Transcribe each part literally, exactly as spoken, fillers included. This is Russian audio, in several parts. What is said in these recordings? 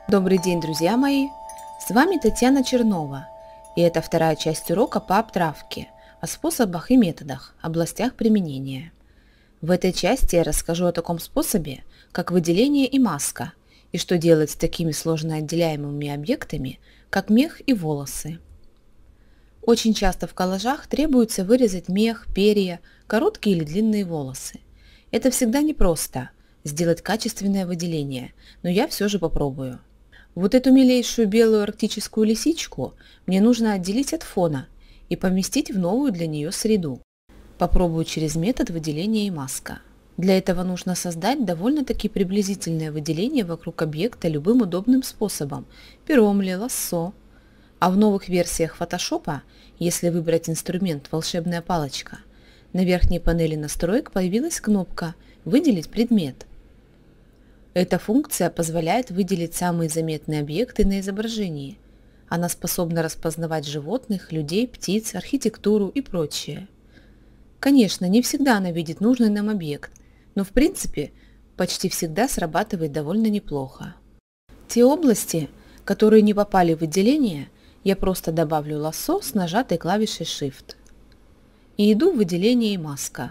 Добрый день, друзья мои! С вами Татьяна Чернова, и это вторая часть урока по обтравке, о способах и методах, областях применения. В этой части я расскажу о таком способе, как выделение и маска, и что делать с такими сложно отделяемыми объектами, как мех и волосы. Очень часто в коллажах требуется вырезать мех, перья, короткие или длинные волосы. Это всегда непросто – сделать качественное выделение, но я все же попробую. Вот эту милейшую белую арктическую лисичку мне нужно отделить от фона и поместить в новую для нее среду. Попробую через метод выделения и маска. Для этого нужно создать довольно-таки приблизительное выделение вокруг объекта любым удобным способом – пером ли, лассо. А в новых версиях фотошопа, если выбрать инструмент «Волшебная палочка», на верхней панели настроек появилась кнопка «Выделить предмет». Эта функция позволяет выделить самые заметные объекты на изображении. Она способна распознавать животных, людей, птиц, архитектуру и прочее. Конечно, не всегда она видит нужный нам объект, но в принципе почти всегда срабатывает довольно неплохо. Те области, которые не попали в выделение, я просто добавлю лассо с нажатой клавишей Shift. И иду в выделение и маска.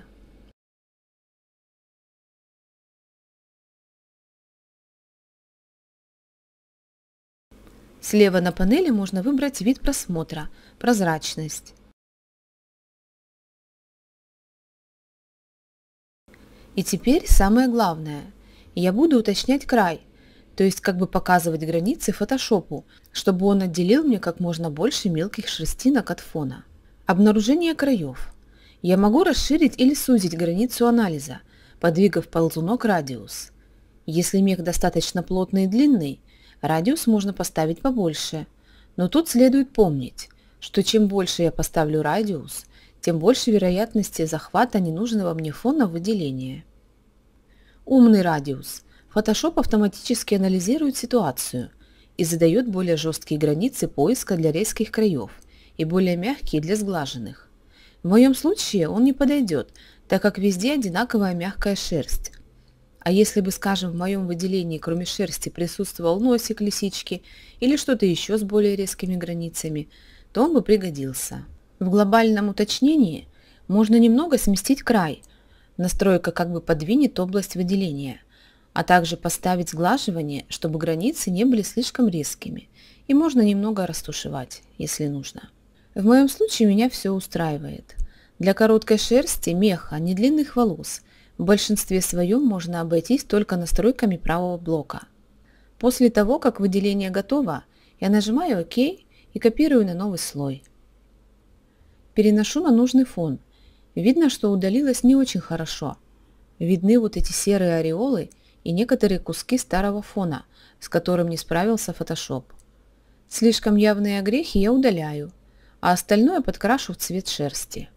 Слева на панели можно выбрать вид просмотра, прозрачность. И теперь самое главное. Я буду уточнять край, то есть как бы показывать границы фотошопу, чтобы он отделил мне как можно больше мелких шерстинок от фона. Обнаружение краев. Я могу расширить или сузить границу анализа, подвигав ползунок радиус. Если мех достаточно плотный и длинный, радиус можно поставить побольше, но тут следует помнить, что чем больше я поставлю радиус, тем больше вероятности захвата ненужного мне фона выделения. Умный радиус. Photoshop автоматически анализирует ситуацию и задает более жесткие границы поиска для резких краев и более мягкие для сглаженных. В моем случае он не подойдет, так как везде одинаковая мягкая шерсть. А если бы, скажем, в моем выделении кроме шерсти присутствовал носик лисички или что-то еще с более резкими границами, то он бы пригодился. В глобальном уточнении можно немного сместить край, настройка как бы подвинет область выделения, а также поставить сглаживание, чтобы границы не были слишком резкими, и можно немного растушевать, если нужно. В моем случае меня все устраивает. Для короткой шерсти, меха, недлинных волос в большинстве своем можно обойтись только настройками правого блока. После того, как выделение готово, я нажимаю ОК и копирую на новый слой. Переношу на нужный фон. Видно, что удалилось не очень хорошо. Видны вот эти серые ореолы и некоторые куски старого фона, с которым не справился Photoshop. Слишком явные огрехи я удаляю, а остальное подкрашу в цвет шерсти.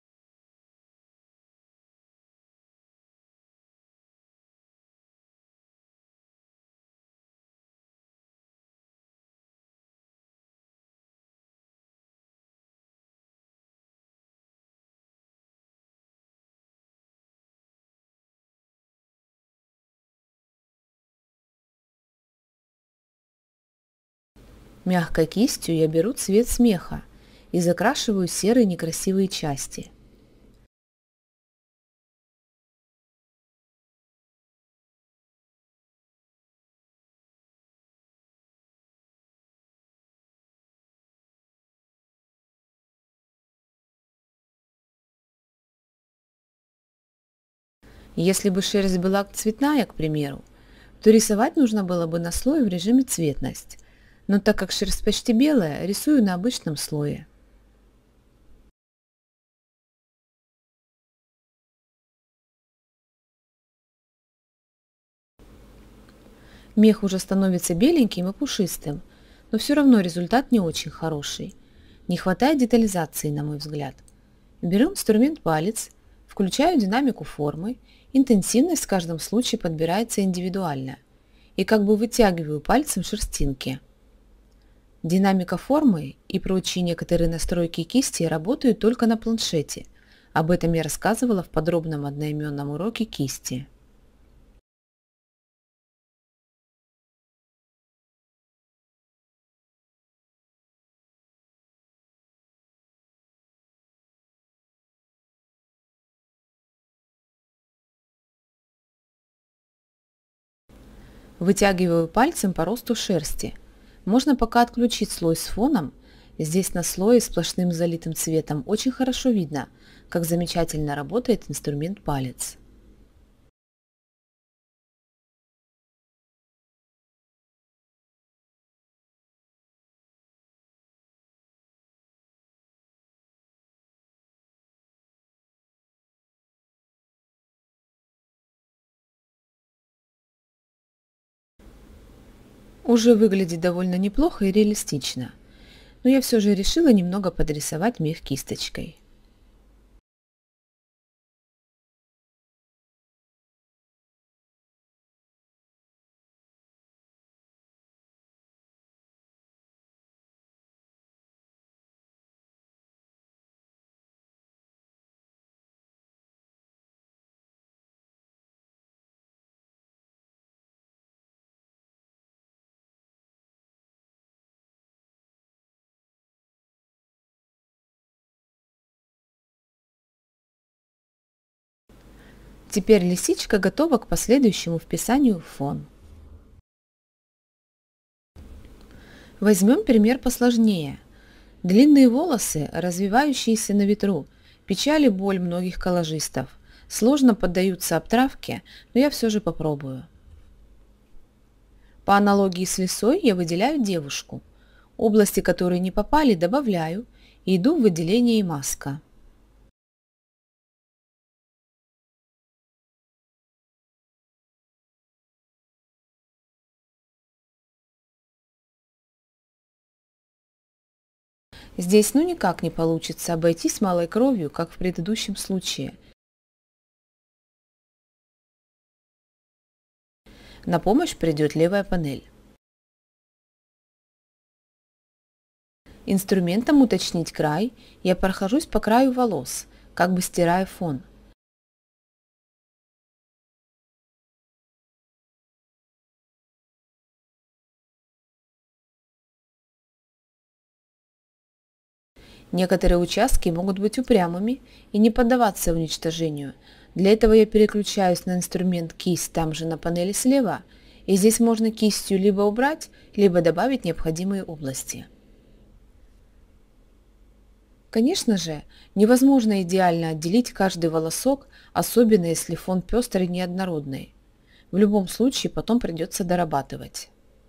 Мягкой кистью я беру цвет смеха и закрашиваю серые некрасивые части. Если бы шерсть была цветная, к примеру, то рисовать нужно было бы на слое в режиме цветность, но так как шерсть почти белая, рисую на обычном слое. Мех уже становится беленьким и пушистым, но все равно результат не очень хороший. Не хватает детализации, на мой взгляд. Беру инструмент палец, включаю динамику формы, интенсивность в каждом случае подбирается индивидуально и как бы вытягиваю пальцем шерстинки. Динамика формы и прочие некоторые настройки кисти работают только на планшете. Об этом я рассказывала в подробном одноименном уроке кисти. Вытягиваю пальцем по росту шерсти. Можно пока отключить слой с фоном. Здесь на слое сплошным залитым цветом очень хорошо видно, как замечательно работает инструмент палец. Уже выглядит довольно неплохо и реалистично, но я все же решила немного подрисовать мех кисточкой. Теперь лисичка готова к последующему вписанию в фон. Возьмем пример посложнее. Длинные волосы, развивающиеся на ветру, печаль и боль многих коллажистов. Сложно поддаются обтравке, но я все же попробую. По аналогии с лисой я выделяю девушку. Области, которые не попали, добавляю и иду в выделение и маска. Здесь ну никак не получится обойтись малой кровью, как в предыдущем случае. На помощь придет левая панель. Инструментом уточнить край я прохожусь по краю волос, как бы стирая фон. Некоторые участки могут быть упрямыми и не поддаваться уничтожению. Для этого я переключаюсь на инструмент кисть там же на панели слева, и здесь можно кистью либо убрать, либо добавить необходимые области. Конечно же, невозможно идеально отделить каждый волосок, особенно если фон пестрый и неоднородный. В любом случае потом придется дорабатывать.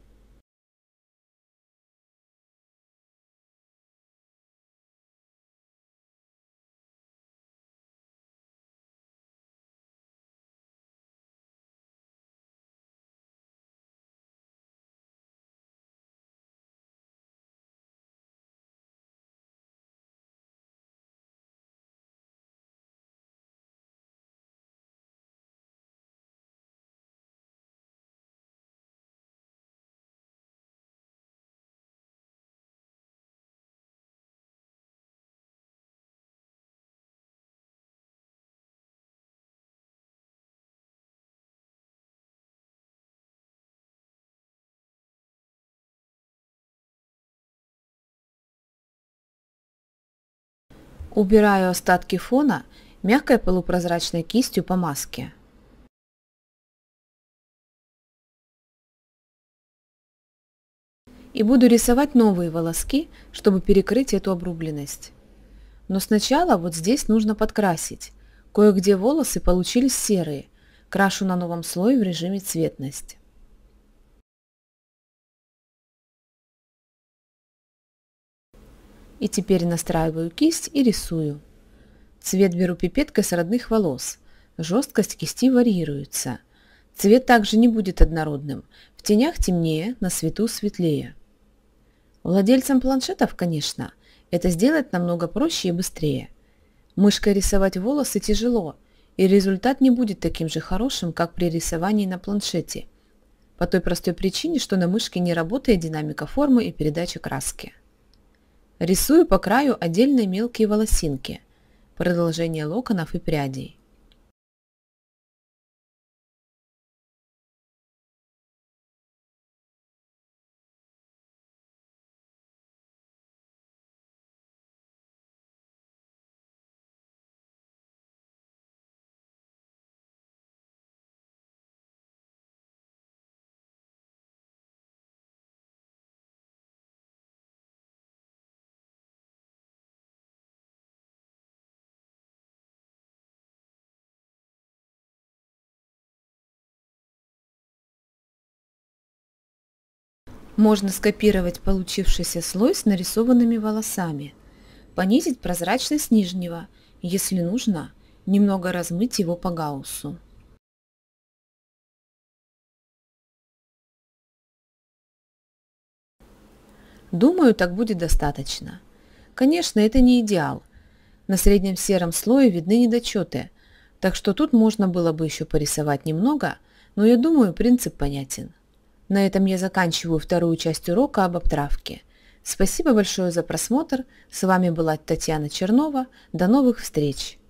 Убираю остатки фона мягкой полупрозрачной кистью по маске. И буду рисовать новые волоски, чтобы перекрыть эту обрубленность. Но сначала вот здесь нужно подкрасить. Кое-где волосы получились серые. Крашу на новом слое в режиме цветность. И теперь настраиваю кисть и рисую. Цвет беру пипеткой с родных волос. Жесткость кисти варьируется. Цвет также не будет однородным. В тенях темнее, на свету светлее. Владельцам планшетов, конечно, это сделать намного проще и быстрее. Мышкой рисовать волосы тяжело, и результат не будет таким же хорошим, как при рисовании на планшете, по той простой причине, что на мышке не работает динамика формы и передача краски. Рисую по краю отдельные мелкие волосинки, продолжение локонов и прядей. Можно скопировать получившийся слой с нарисованными волосами, понизить прозрачность нижнего, если нужно, немного размыть его по гауссу. Думаю, так будет достаточно. Конечно, это не идеал. На среднем сером слое видны недочеты, так что тут можно было бы еще порисовать немного, но я думаю, принцип понятен. На этом я заканчиваю вторую часть урока об обтравке. Спасибо большое за просмотр. С вами была Татьяна Чернова. До новых встреч!